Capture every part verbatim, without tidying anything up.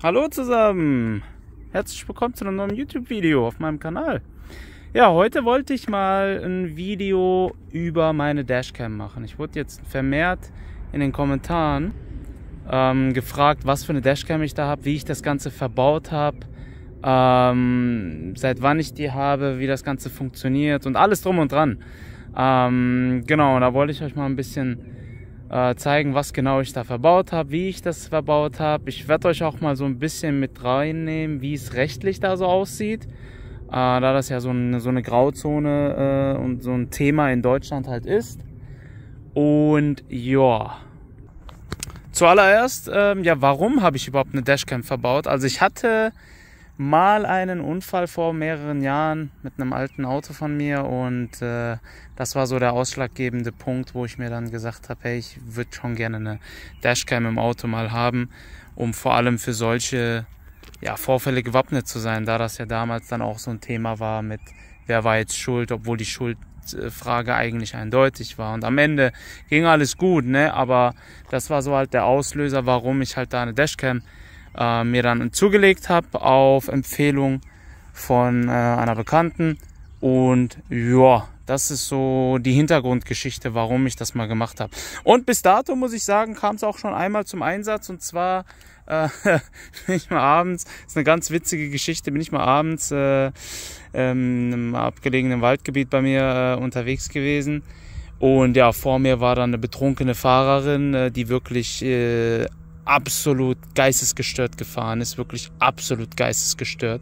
Hallo zusammen, herzlich willkommen zu einem neuen YouTube-Video auf meinem Kanal. Ja, heute wollte ich mal ein Video über meine Dashcam machen. Ich wurde jetzt vermehrt in den Kommentaren ähm, gefragt, was für eine Dashcam ich da habe, wie ich das Ganze verbaut habe, ähm, seit wann ich die habe, wie das Ganze funktioniert und alles drum und dran. Ähm, genau, und da wollte ich euch mal ein bisschen zeigen, was genau ich da verbaut habe, wie ich das verbaut habe. Ich werde euch auch mal so ein bisschen mit reinnehmen, wie es rechtlich da so aussieht, äh, da das ja so eine, so eine Grauzone äh, und so ein Thema in Deutschland halt ist. Und ja, zuallererst, ähm, ja, warum habe ich überhaupt eine Dashcam verbaut? Also ich hatte mal einen Unfall vor mehreren Jahren mit einem alten Auto von mir und äh, das war so der ausschlaggebende Punkt, wo ich mir dann gesagt habe, hey, ich würde schon gerne eine Dashcam im Auto mal haben, um vor allem für solche ja, Vorfälle gewappnet zu sein, da das ja damals dann auch so ein Thema war mit, wer war jetzt schuld, obwohl die Schuldfrage eigentlich eindeutig war. Und am Ende ging alles gut, ne? Aber das war so halt der Auslöser, warum ich halt da eine Dashcam äh, mir dann zugelegt habe auf Empfehlung von äh, einer Bekannten. Und ja, das ist so die Hintergrundgeschichte, warum ich das mal gemacht habe. Und bis dato, muss ich sagen, kam es auch schon einmal zum Einsatz. Und zwar äh, bin ich mal abends, das ist eine ganz witzige Geschichte, bin ich mal abends äh, ähm, im abgelegenen Waldgebiet bei mir äh, unterwegs gewesen. Und ja, vor mir war dann eine betrunkene Fahrerin, äh, die wirklich äh, absolut geistesgestört gefahren ist, wirklich absolut geistesgestört.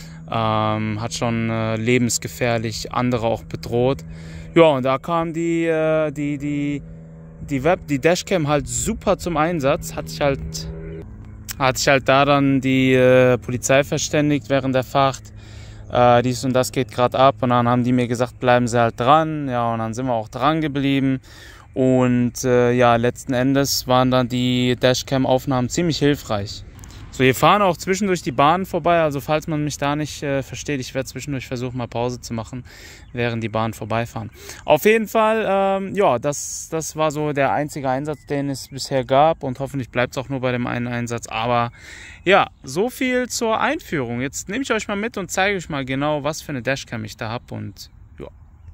Ähm, hat schon äh, lebensgefährlich andere auch bedroht. Ja, und da kam die, äh, die, die, die Web, die Dashcam halt super zum Einsatz. Hat sich halt, hat sich halt da dann die äh, Polizei verständigt während der Fahrt. Äh, dies und das geht gerade ab. Und dann haben die mir gesagt, bleiben Sie halt dran. Ja, und dann sind wir auch dran geblieben. Und äh, ja, letzten Endes waren dann die Dashcam-Aufnahmen ziemlich hilfreich. So, wir fahren auch zwischendurch die Bahnen vorbei, also falls man mich da nicht äh, versteht, ich werde zwischendurch versuchen, mal Pause zu machen, während die Bahnen vorbeifahren. Auf jeden Fall, ähm, ja, das, das war so der einzige Einsatz, den es bisher gab und hoffentlich bleibt es auch nur bei dem einen Einsatz. Aber ja, so viel zur Einführung. Jetzt nehme ich euch mal mit und zeige euch mal genau, was für eine Dashcam ich da habe und ja.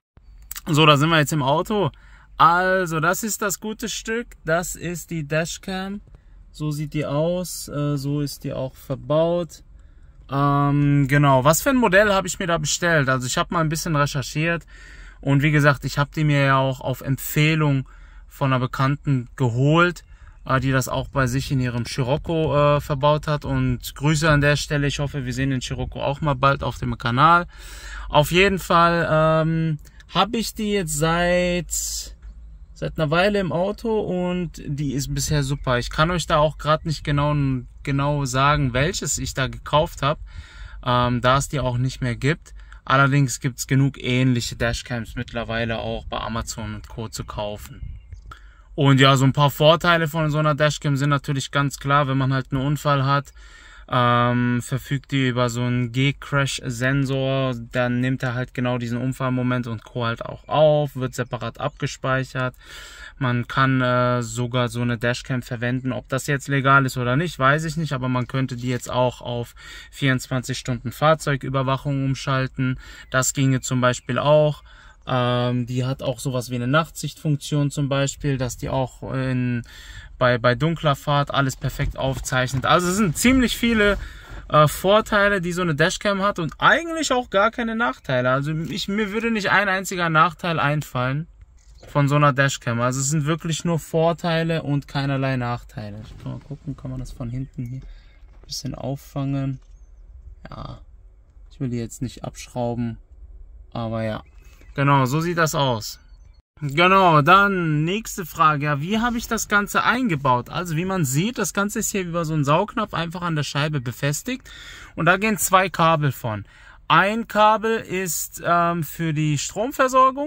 So, da sind wir jetzt im Auto. Also, das ist das gute Stück, das ist die Dashcam. So sieht die aus, äh, so ist die auch verbaut. Ähm, genau, was für ein Modell habe ich mir da bestellt? Also ich habe mal ein bisschen recherchiert und wie gesagt, ich habe die mir ja auch auf Empfehlung von einer Bekannten geholt, äh, die das auch bei sich in ihrem Scirocco äh, verbaut hat. Und Grüße an der Stelle, ich hoffe, wir sehen den Scirocco auch mal bald auf dem Kanal. Auf jeden Fall ähm, habe ich die jetzt seit... seit einer Weile im Auto und die ist bisher super. Ich kann euch da auch gerade nicht genau, genau sagen, welches ich da gekauft habe, ähm, da es die auch nicht mehr gibt. Allerdings gibt es genug ähnliche Dashcams mittlerweile auch bei Amazon und Co. zu kaufen. Und ja, so ein paar Vorteile von so einer Dashcam sind natürlich ganz klar, wenn man halt einen Unfall hat, ähm, verfügt die über so einen G-Crash-Sensor, dann nimmt er halt genau diesen Unfallmoment und Co. halt auch auf, wird separat abgespeichert. Man kann äh, sogar so eine Dashcam verwenden, ob das jetzt legal ist oder nicht, weiß ich nicht, aber man könnte die jetzt auch auf vierundzwanzig Stunden Fahrzeugüberwachung umschalten, das ginge zum Beispiel auch. Ähm, die hat auch sowas wie eine Nachtsichtfunktion zum Beispiel, dass die auch in, bei, bei dunkler Fahrt alles perfekt aufzeichnet. Also es sind ziemlich viele äh, Vorteile, die so eine Dashcam hat und eigentlich auch gar keine Nachteile. Also ich, mir würde nicht ein einziger Nachteil einfallen von so einer Dashcam. Also es sind wirklich nur Vorteile und keinerlei Nachteile. Ich kann mal gucken, kann man das von hinten hier ein bisschen auffangen. Ja, ich will die jetzt nicht abschrauben, aber ja. Genau, so sieht das aus. Genau, dann nächste Frage. Ja, wie habe ich das Ganze eingebaut? Also wie man sieht, das Ganze ist hier über so einen Saugnapf einfach an der Scheibe befestigt. Und da gehen zwei Kabel von. Ein Kabel ist ähm, für die Stromversorgung.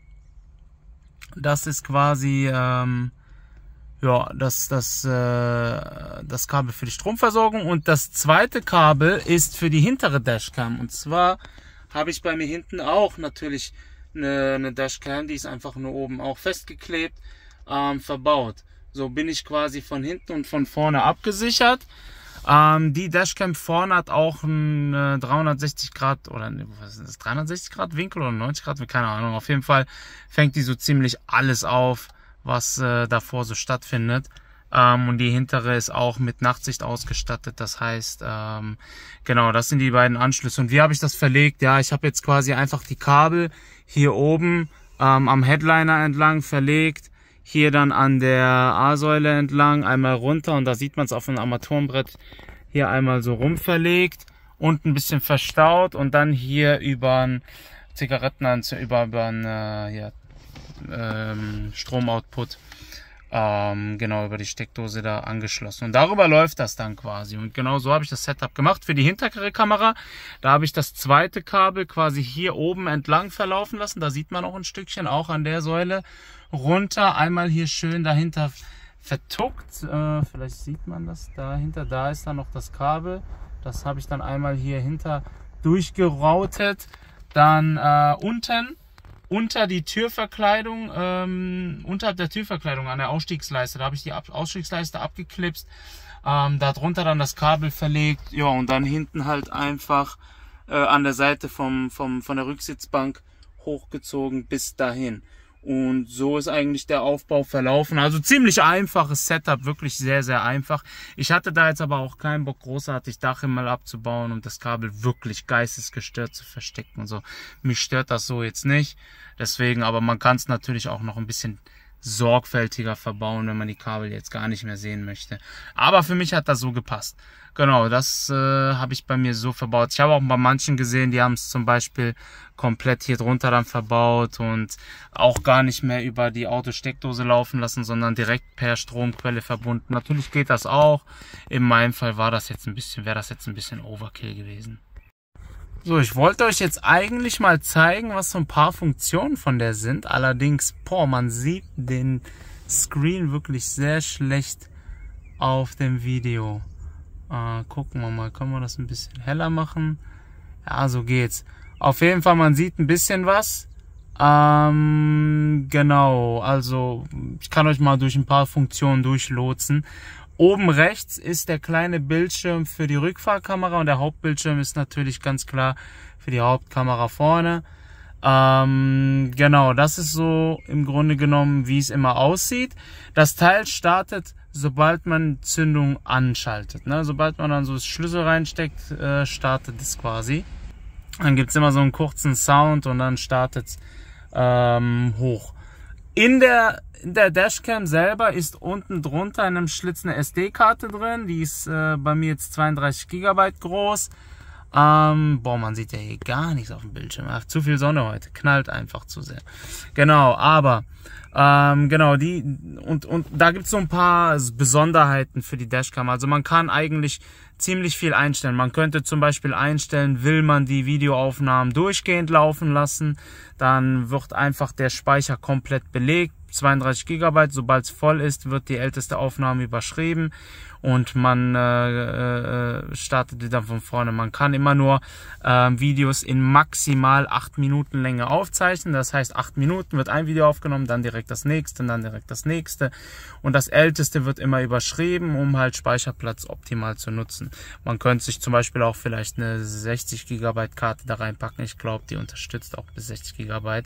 Das ist quasi ähm, ja, das, das, äh, das Kabel für die Stromversorgung. Und das zweite Kabel ist für die hintere Dashcam. Und zwar habe ich bei mir hinten auch natürlich eine, eine Dashcam, die ist einfach nur oben auch festgeklebt, ähm, verbaut. So bin ich quasi von hinten und von vorne abgesichert. Ähm, die Dashcam vorne hat auch einen äh, dreihundertsechzig Grad oder was ist das, dreihundertsechzig Grad Winkel oder neunzig Grad, keine Ahnung. Auf jeden Fall fängt die so ziemlich alles auf, was äh, davor so stattfindet. Ähm, und die hintere ist auch mit Nachtsicht ausgestattet. Das heißt, ähm, genau, das sind die beiden Anschlüsse. Und wie habe ich das verlegt? Ja, ich habe jetzt quasi einfach die Kabel hier oben ähm, am Headliner entlang verlegt. Hier dann an der A-Säule entlang, einmal runter, und da sieht man es auf dem Armaturenbrett, hier einmal so rum verlegt und ein bisschen verstaut, und dann hier über ein Zigarettenanzünder, über, über ein äh, ja, ähm, Stromoutput, ähm, genau, über die Steckdose da angeschlossen. Und darüber läuft das dann quasi. Und genau so habe ich das Setup gemacht. Für die hintere Kamera, da habe ich das zweite Kabel quasi hier oben entlang verlaufen lassen. Da sieht man auch ein Stückchen, auch an der Säule runter. Einmal hier schön dahinter vertuckt. Äh, vielleicht sieht man das dahinter. Da ist dann noch das Kabel. Das habe ich dann einmal hier hinter durchgeroutet. Dann äh, unten unter die Türverkleidung, ähm, unterhalb der Türverkleidung an der Ausstiegsleiste, da habe ich die Ab Ausstiegsleiste abgeklipst, ähm, darunter dann das Kabel verlegt, ja, und dann hinten halt einfach äh, an der Seite vom, vom, von der Rücksitzbank hochgezogen bis dahin. Und so ist eigentlich der Aufbau verlaufen. Also ziemlich einfaches Setup, wirklich sehr, sehr einfach. Ich hatte da jetzt aber auch keinen Bock, großartig Dachhimmel abzubauen und das Kabel wirklich geistesgestört zu verstecken und so. Mich stört das so jetzt nicht. Deswegen, aber man kann es natürlich auch noch ein bisschen sorgfältiger verbauen, wenn man die Kabel jetzt gar nicht mehr sehen möchte. Aber für mich hat das so gepasst. Genau, das äh, habe ich bei mir so verbaut. Ich habe auch bei manchen gesehen, die haben es zum Beispiel komplett hier drunter dann verbaut und auch gar nicht mehr über die Autosteckdose laufen lassen, sondern direkt per Stromquelle verbunden. Natürlich geht das auch. In meinem Fall war das jetzt ein bisschen, wäre das jetzt ein bisschen Overkill gewesen. So, ich wollte euch jetzt eigentlich mal zeigen, was so ein paar Funktionen von der sind. Allerdings, boah, man sieht den Screen wirklich sehr schlecht auf dem Video. Äh, gucken wir mal, können wir das ein bisschen heller machen? Ja, so geht's. Auf jeden Fall, man sieht ein bisschen was. Ähm, genau, also ich kann euch mal durch ein paar Funktionen durchlotsen. Oben rechts ist der kleine Bildschirm für die Rückfahrkamera und der Hauptbildschirm ist natürlich ganz klar für die Hauptkamera vorne. Ähm, genau, das ist so im Grunde genommen, wie es immer aussieht. Das Teil startet, sobald man Zündung anschaltet. Ne? Sobald man dann so das Schlüssel reinsteckt, äh, startet es quasi. Dann gibt es immer so einen kurzen Sound und dann startet es ähm, hoch. In der In der Dashcam selber ist unten drunter in einem Schlitz eine S D-Karte drin. Die ist äh, bei mir jetzt zweiunddreißig Gigabyte groß. Ähm, boah, man sieht ja hier gar nichts auf dem Bildschirm. Ach, zu viel Sonne heute. Knallt einfach zu sehr. Genau, aber ähm, genau, die und, und da gibt es so ein paar Besonderheiten für die Dashcam. Also man kann eigentlich ziemlich viel einstellen. Man könnte zum Beispiel einstellen, will man die Videoaufnahmen durchgehend laufen lassen, dann wird einfach der Speicher komplett belegt. zweiunddreißig Gigabyte, sobald es voll ist, wird die älteste Aufnahme überschrieben und man äh, äh, startet die dann von vorne. Man kann immer nur äh, Videos in maximal acht Minuten Länge aufzeichnen. Das heißt, acht Minuten wird ein Video aufgenommen, dann direkt das nächste und dann direkt das nächste. Und das älteste wird immer überschrieben, um halt Speicherplatz optimal zu nutzen. Man könnte sich zum Beispiel auch vielleicht eine sechzig Gigabyte Karte da reinpacken. Ich glaube, die unterstützt auch bis sechzig Gigabyte.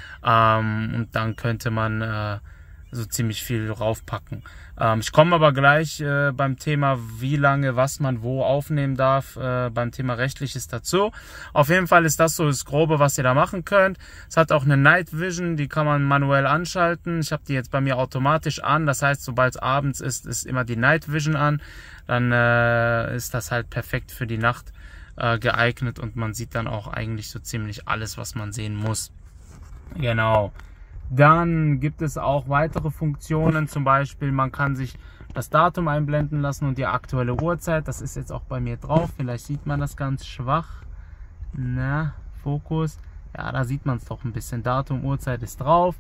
Ähm, und dann könnte man äh, so ziemlich viel raufpacken. Ähm, ich komme aber gleich äh, beim Thema, wie lange was man wo aufnehmen darf, äh, beim Thema Rechtliches dazu. Auf jeden Fall ist das so das Grobe, was ihr da machen könnt. Es hat auch eine Night Vision, die kann man manuell anschalten. Ich habe die jetzt bei mir automatisch an. Das heißt, sobald es abends ist, ist immer die Night Vision an. Dann äh, ist das halt perfekt für die Nacht äh, geeignet und man sieht dann auch eigentlich so ziemlich alles, was man sehen muss. Genau. Dann gibt es auch weitere Funktionen, zum Beispiel man kann sich das Datum einblenden lassen und die aktuelle Uhrzeit. Das ist jetzt auch bei mir drauf, vielleicht sieht man das ganz schwach. Na, Fokus. Ja, da sieht man es doch ein bisschen. Datum, Uhrzeit ist drauf.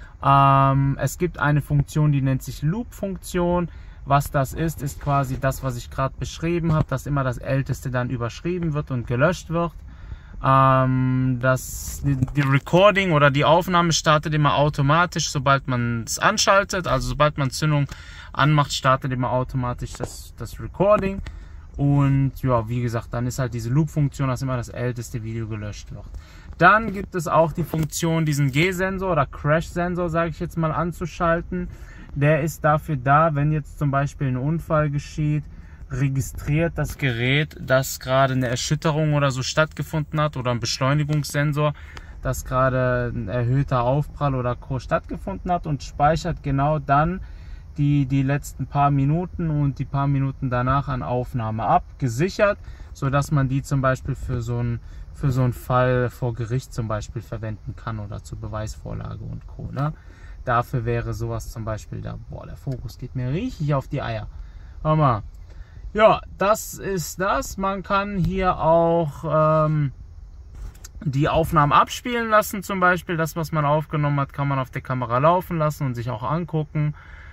Ähm, es gibt eine Funktion, die nennt sich Loop-Funktion. Was das ist, ist quasi das, was ich gerade beschrieben habe, dass immer das Älteste dann überschrieben wird und gelöscht wird. Ähm, das, die, die Recording oder die Aufnahme startet immer automatisch, sobald man es anschaltet. Also sobald man Zündung anmacht, startet immer automatisch das, das Recording. Und ja, wie gesagt, dann ist halt diese Loop-Funktion, dass immer das älteste Video gelöscht wird. Dann gibt es auch die Funktion, diesen G-Sensor oder Crash-Sensor, sage ich jetzt mal, anzuschalten. Der ist dafür da, wenn jetzt zum Beispiel ein Unfall geschieht, registriert das Gerät, dass gerade eine Erschütterung oder so stattgefunden hat oder ein Beschleunigungssensor, dass gerade ein erhöhter Aufprall oder Co. stattgefunden hat und speichert genau dann die, die letzten paar Minuten und die paar Minuten danach an Aufnahme ab, gesichert, sodass man die zum Beispiel für so einen für so einen Fall vor Gericht zum Beispiel verwenden kann oder zur Beweisvorlage und Co. Ne? Dafür wäre sowas zum Beispiel da. Boah, der Fokus geht mir richtig auf die Eier. Hör mal. Ja, das ist das. Man kann hier auch ähm, die Aufnahmen abspielen lassen zum Beispiel. Das, was man aufgenommen hat, kann man auf der Kamera laufen lassen und sich auch angucken.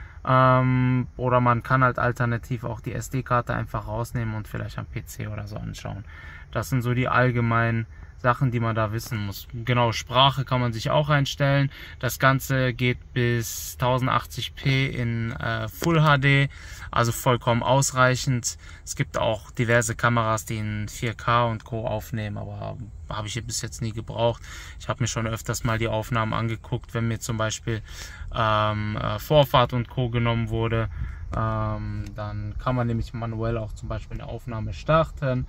Ähm, oder man kann halt alternativ auch die S D-Karte einfach rausnehmen und vielleicht am P C oder so anschauen. Das sind so die allgemeinen Sachen, die man da wissen muss. Genau, Sprache kann man sich auch einstellen. Das Ganze geht bis tausendachtzig p in äh, Full H D, also vollkommen ausreichend. Es gibt auch diverse Kameras, die in vier K und Co. aufnehmen, aber habe ich bis jetzt nie gebraucht. Ich habe mir schon öfters mal die Aufnahmen angeguckt, wenn mir zum Beispiel ähm, äh, Vorfahrt und Co. genommen wurde. Ähm, dann kann man nämlich manuell auch zum Beispiel eine Aufnahme starten.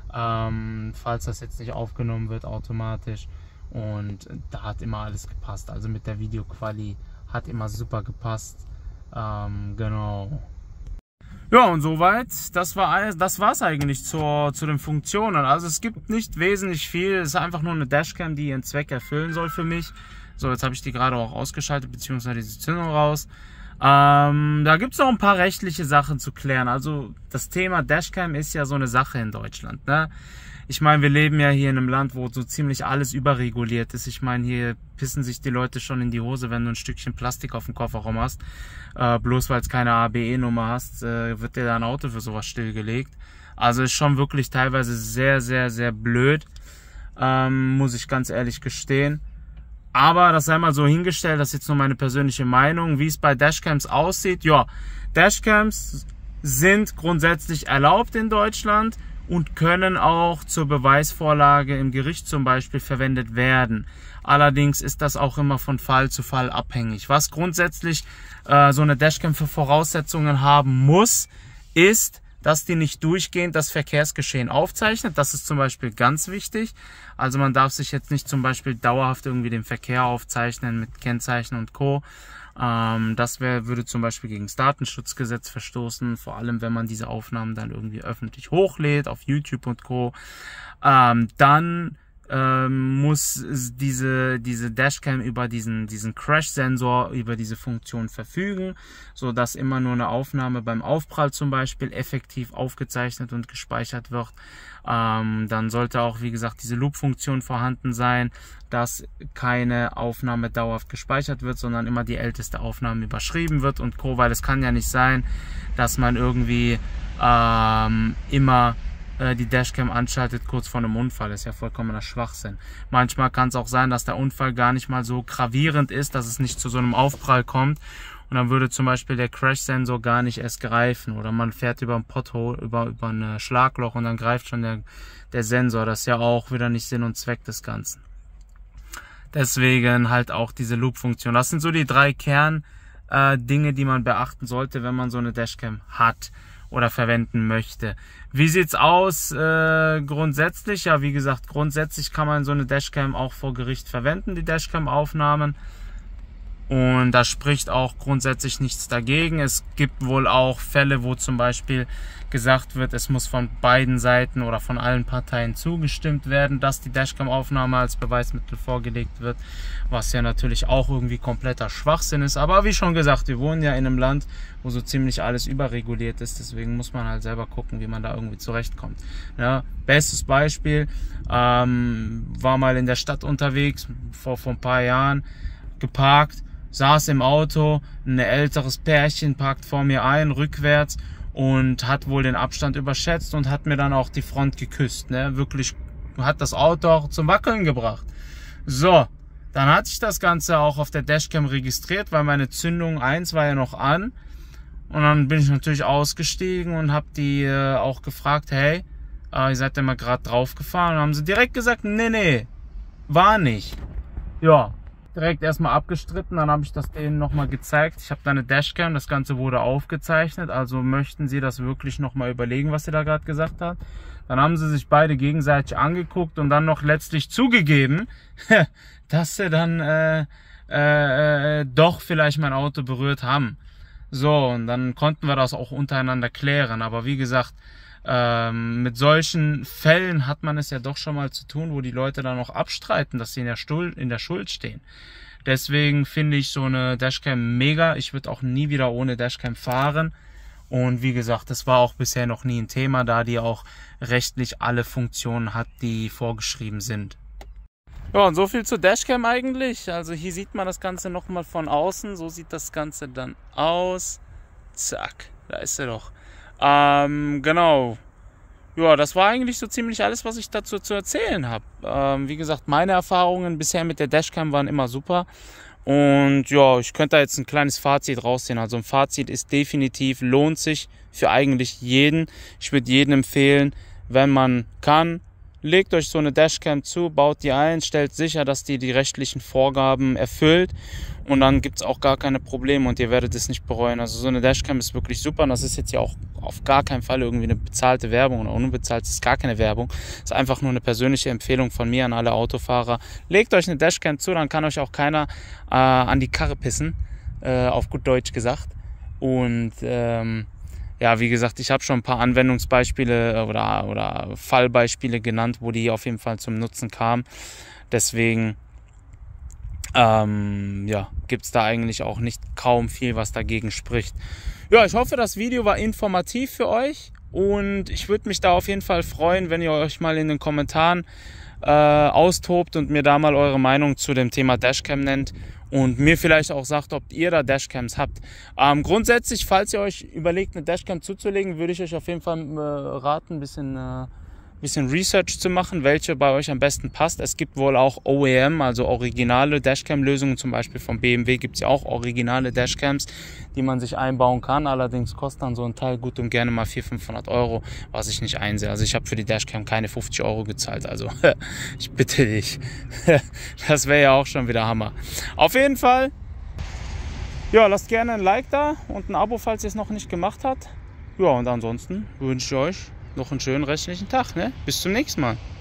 Ähm, falls das jetzt nicht aufgenommen wird automatisch, und da hat immer alles gepasst, also mit der Videoquali hat immer super gepasst. Ähm, genau. Ja, und soweit, das war alles, das war's eigentlich zur, zu den Funktionen. Also es gibt nicht wesentlich viel, es ist einfach nur eine Dashcam, die ihren Zweck erfüllen soll für mich. So, jetzt habe ich die gerade auch ausgeschaltet, beziehungsweise diese Zündung raus. Ähm, da gibt es noch ein paar rechtliche Sachen zu klären. Also das Thema Dashcam ist ja so eine Sache in Deutschland, ne? Ich meine, wir leben ja hier in einem Land, wo so ziemlich alles überreguliert ist. Ich meine, hier pissen sich die Leute schon in die Hose, wenn du ein Stückchen Plastik auf dem Kofferraum hast. Äh, bloß weil es keine A B E-Nummer hast, äh, wird dir da ein Auto für sowas stillgelegt. Also ist schon wirklich teilweise sehr, sehr, sehr blöd, ähm, muss ich ganz ehrlich gestehen. Aber das sei mal so hingestellt, das ist jetzt nur meine persönliche Meinung, wie es bei Dashcams aussieht. Ja, Dashcams sind grundsätzlich erlaubt in Deutschland und können auch zur Beweisvorlage im Gericht zum Beispiel verwendet werden. Allerdings ist das auch immer von Fall zu Fall abhängig. Was grundsätzlich äh, so eine Dashcam für Voraussetzungen haben muss, ist, dass die nicht durchgehend das Verkehrsgeschehen aufzeichnet. Das ist zum Beispiel ganz wichtig. Also man darf sich jetzt nicht zum Beispiel dauerhaft irgendwie den Verkehr aufzeichnen mit Kennzeichen und Co. Ähm, das wär, würde zum Beispiel gegen das Datenschutzgesetz verstoßen, vor allem wenn man diese Aufnahmen dann irgendwie öffentlich hochlädt auf YouTube und Co. Ähm, dann ähm, muss diese diese Dashcam über diesen diesen Crash-Sensor, über diese Funktion verfügen, so dass immer nur eine Aufnahme beim Aufprall zum Beispiel effektiv aufgezeichnet und gespeichert wird. Ähm, dann sollte auch, wie gesagt, diese Loop-Funktion vorhanden sein, dass keine Aufnahme dauerhaft gespeichert wird, sondern immer die älteste Aufnahme überschrieben wird und Co., weil es kann ja nicht sein, dass man irgendwie ähm, immer die Dashcam anschaltet kurz vor einem Unfall. Das ist ja vollkommener Schwachsinn. Manchmal kann es auch sein, dass der Unfall gar nicht mal so gravierend ist, dass es nicht zu so einem Aufprall kommt, und dann würde zum Beispiel der Crash-Sensor gar nicht erst greifen, oder man fährt über ein Pothole, über, über ein Schlagloch und dann greift schon der, der Sensor. Das ist ja auch wieder nicht Sinn und Zweck des Ganzen. Deswegen halt auch diese Loop-Funktion. Das sind so die drei Kern äh, Dinge, die man beachten sollte, wenn man so eine Dashcam hat oder verwenden möchte. Wie sieht's aus äh, grundsätzlich? Ja, wie gesagt, grundsätzlich kann man so eine Dashcam auch vor Gericht verwenden, die Dashcam-Aufnahmen. Und da spricht auch grundsätzlich nichts dagegen. Es gibt wohl auch Fälle, wo zum Beispiel gesagt wird, es muss von beiden Seiten oder von allen Parteien zugestimmt werden, dass die Dashcam-Aufnahme als Beweismittel vorgelegt wird, was ja natürlich auch irgendwie kompletter Schwachsinn ist. Aber wie schon gesagt, wir wohnen ja in einem Land, wo so ziemlich alles überreguliert ist, deswegen muss man halt selber gucken, wie man da irgendwie zurechtkommt. Ja, bestes Beispiel, ähm, war mal in der Stadt unterwegs, vor, vor ein paar Jahren, geparkt, saß im Auto, ein älteres Pärchen parkt vor mir ein, rückwärts, und hat wohl den Abstand überschätzt und hat mir dann auch die Front geküsst, ne? Wirklich, hat das Auto auch zum Wackeln gebracht. So, dann hatte ich das Ganze auch auf der Dashcam registriert, weil meine Zündung eins war ja noch an, Und dann bin ich natürlich ausgestiegen und habe die äh, auch gefragt, hey, äh, ihr seid ja mal gerade draufgefahren. Und dann haben sie direkt gesagt, nee, nee, war nicht. Ja, direkt erstmal abgestritten, dann habe ich das denen nochmal gezeigt. Ich habe da eine Dashcam, das Ganze wurde aufgezeichnet, also möchten sie das wirklich nochmal überlegen, was sie da gerade gesagt hat. Dann haben sie sich beide gegenseitig angeguckt und dann noch letztlich zugegeben, dass sie dann äh, äh, äh, doch vielleicht mein Auto berührt haben. So, und dann konnten wir das auch untereinander klären. Aber wie gesagt, ähm, mit solchen Fällen hat man es ja doch schon mal zu tun, wo die Leute dann auch abstreiten, dass sie in der, Stuhl, in der Schuld stehen. Deswegen finde ich so eine Dashcam mega. Ich würde auch nie wieder ohne Dashcam fahren. Und wie gesagt, das war auch bisher noch nie ein Thema, da die auch rechtlich alle Funktionen hat, die vorgeschrieben sind. Ja, und so viel zur Dashcam eigentlich. Also hier sieht man das Ganze nochmal von außen. So sieht das Ganze dann aus. Zack, da ist er doch. Ähm, genau. Ja, das war eigentlich so ziemlich alles, was ich dazu zu erzählen habe. Ähm, wie gesagt, meine Erfahrungen bisher mit der Dashcam waren immer super. Und ja, ich könnte da jetzt ein kleines Fazit rausziehen. Also ein Fazit ist definitiv, lohnt sich für eigentlich jeden. Ich würde jedem empfehlen, wenn man kann, legt euch so eine Dashcam zu, baut die ein, stellt sicher, dass die die rechtlichen Vorgaben erfüllt und dann gibt es auch gar keine Probleme und ihr werdet es nicht bereuen. Also so eine Dashcam ist wirklich super und das ist jetzt ja auch auf gar keinen Fall irgendwie eine bezahlte Werbung oder unbezahlt, ist gar keine Werbung. Das ist einfach nur eine persönliche Empfehlung von mir an alle Autofahrer. Legt euch eine Dashcam zu, dann kann euch auch keiner äh, an die Karre pissen, äh, auf gut Deutsch gesagt. Und ähm, ja, wie gesagt, ich habe schon ein paar Anwendungsbeispiele oder, oder Fallbeispiele genannt, wo die auf jeden Fall zum Nutzen kamen. Deswegen ähm, ja, gibt es da eigentlich auch nicht kaum viel, was dagegen spricht. Ja, ich hoffe, das Video war informativ für euch und ich würde mich da auf jeden Fall freuen, wenn ihr euch mal in den Kommentaren äh, austobt und mir da mal eure Meinung zu dem Thema Dashcam nennt. Und mir vielleicht auch sagt, ob ihr da Dashcams habt. Ähm, grundsätzlich, falls ihr euch überlegt, eine Dashcam zuzulegen, würde ich euch auf jeden Fall äh, raten, ein bisschen, äh, bisschen Research zu machen, welche bei euch am besten passt. Es gibt wohl auch O E M, also originale Dashcam-Lösungen. Zum Beispiel von B M W gibt es ja auch originale Dashcams, die man sich einbauen kann. Allerdings kostet dann so ein Teil gut und gerne mal vierhundert, fünfhundert Euro, was ich nicht einsehe. Also ich habe für die Dashcam keine fünfzig Euro gezahlt. Also ich bitte dich. Das wäre ja auch schon wieder Hammer. Auf jeden Fall, ja, lasst gerne ein Like da und ein Abo, falls ihr es noch nicht gemacht habt. Ja, und ansonsten wünsche ich euch noch einen schönen restlichen Tag. Ne? Bis zum nächsten Mal.